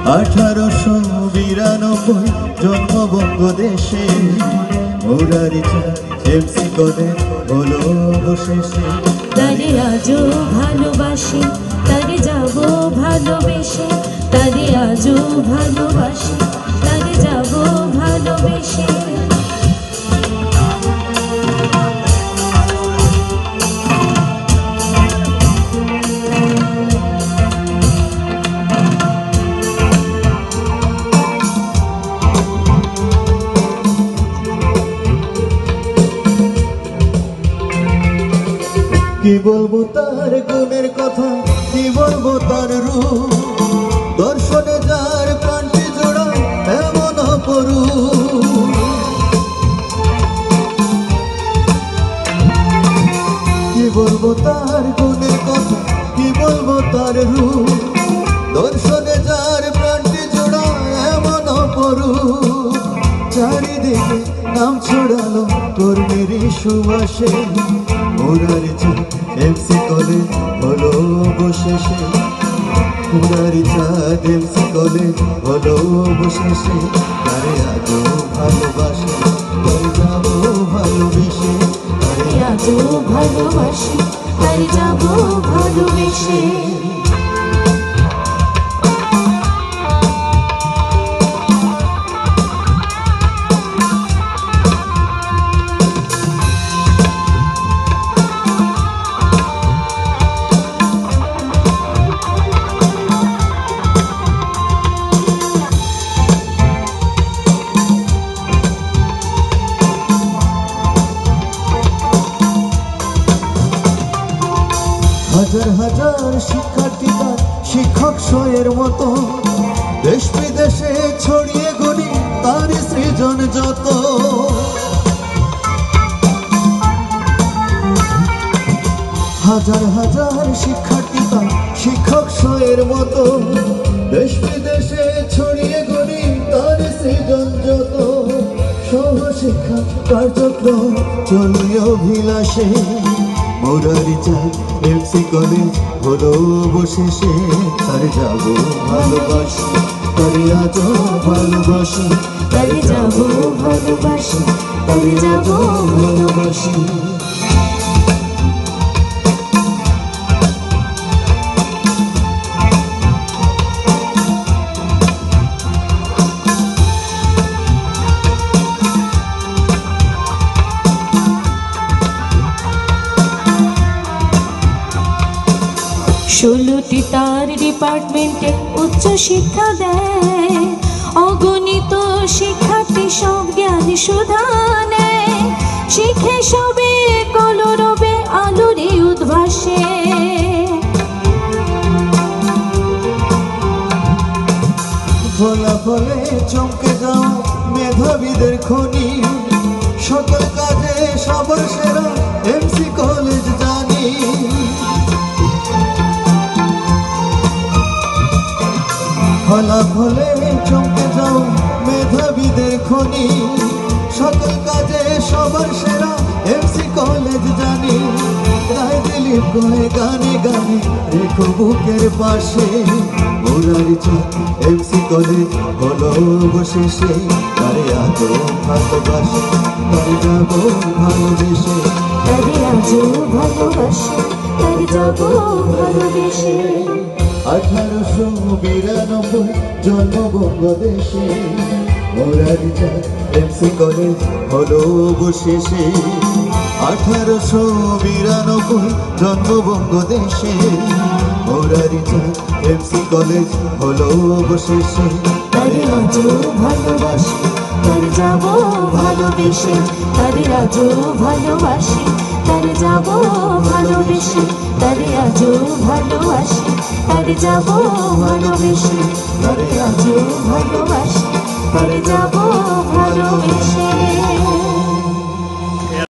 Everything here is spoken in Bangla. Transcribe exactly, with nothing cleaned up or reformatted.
আঠারোশো বিরানব্বই জন্মবঙ্গ দেশে মুরারিচাঁদ এমসি কলেজ হলো অবশেষে। তারে আজও ভালোবাসি, তারে যাব ভালোবেসে, তারে আজও ভালোবাসি, তারে যাব ভালোবেসে। কি বলবো তার গুণের কথা, কি বলবো তার রূপ, দর্শনে যার প্রাণটি জোড়া এমন অপরূপ। কি বলবো তার গুণের কথা, কি বলবো তার রূপ, দর্শনে যার প্রাণটি জোড়া এমন অপরূপ। চারিদিকে নাম ছড়ালো কর্মের সুবাসে, মুরারিচাঁদ এমসি কলেজ হলো অবশেষে। মুরারিচাঁদ এমসি কলেজ হলো অবশেষে। তারে আজও ভালোবাসি, তারে যাবো ভালোবেসে, তারে আজও ভালোবাসি, তারে যাব ভালোবেসে। হাজার হাজার শিক্ষার্থী তার শিক্ষক শোয়ের মতো, দেশ বিদেশে ছড়িয়ে গড়ি তার সৃজন যত। হাজার হাজার শিক্ষার্থী তার শিক্ষক শোয়ের মতো, দেশ বিদেশে ছড়িয়ে গড়ি তার সৃজন যত। সহশিক্ষা কার্যক্রম চলে অভিলাষে, মুরারিচাঁদ এমসি কলেজ হলো অবশেষে। তারে যাবো ভালোবাসি, তারে আজও ভালোবাসি, তারে যাব ভালোবাসি, তারে যাব ভালোবাসি। ষোলোটি তার ডিপার্টমেন্টে উচ্চ শিক্ষা দেয়, অগণিত শিক্ষার্থী সব জ্ঞান সুধা নেয়। শিখে সবে কলরবে আলোরে উদ্ভাসে, ফলাফলে চমকে যাও মেধাবীদের খনি, সকল কাজে সবার সেরা এমসি কলেজ জানি। ফলাফলে চমকে যাও মেধাবীদের খনি, সকল কাজে সবার সেরা এমসি কলেজ জানি। রায় দিলীপ কয়ে গানে গানে রেখো বুকের পাশে, মুরারিচাঁদ এমসি কলেজ হলো অবশেষে। তারে আজও ভালোবাসি, তারে যাবো ভালোবেসে, তারে আজও ভালোবাসি, তারে যাব ভালোবেসে। আঠারোশো বিরানব্বই জন্মবঙ্গ দেশে, মুরারিচাঁদ এমসি কলেজ হলো অবশেষে। আঠারোশো বিরানব্বই জন্মবঙ্গ দেশে, মুরারিচাঁদ এমসি কলেজ হলো অবশেষে। তারে আজও ভালোবাসি, তারে যাব ভালোবেসে, তারে আজও ভালোবাসি, তারে যাব ভালোবেসে, তারে আজও ভালোবাসি, তারে যাব ভালোবেসে, তারে আজও ভালোবাসি, তারে যাব ভালোবেসে।